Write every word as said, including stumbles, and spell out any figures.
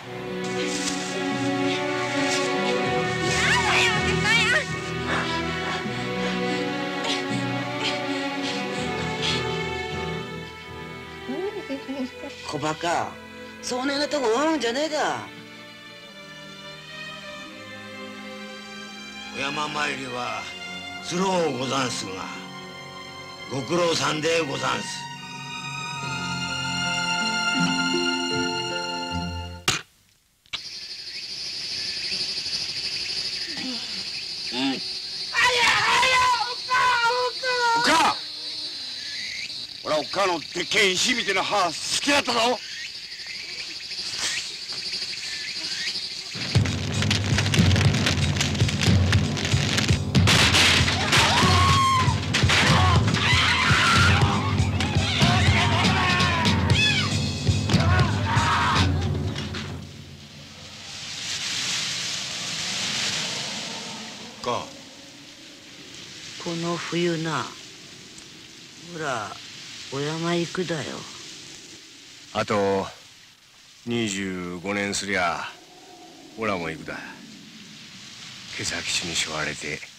小バカ、そねえなとこ思うんじゃねえか。 お山参りはつろうござんすが、ご苦労さんでござんす。うん。おっか、俺はおっかのでっけえ石みたいな歯好きだったぞ。 この冬な、ほらお山行くだよ。 あとにじゅうごねんすりゃおらも行くだ。今朝基地にしょわれて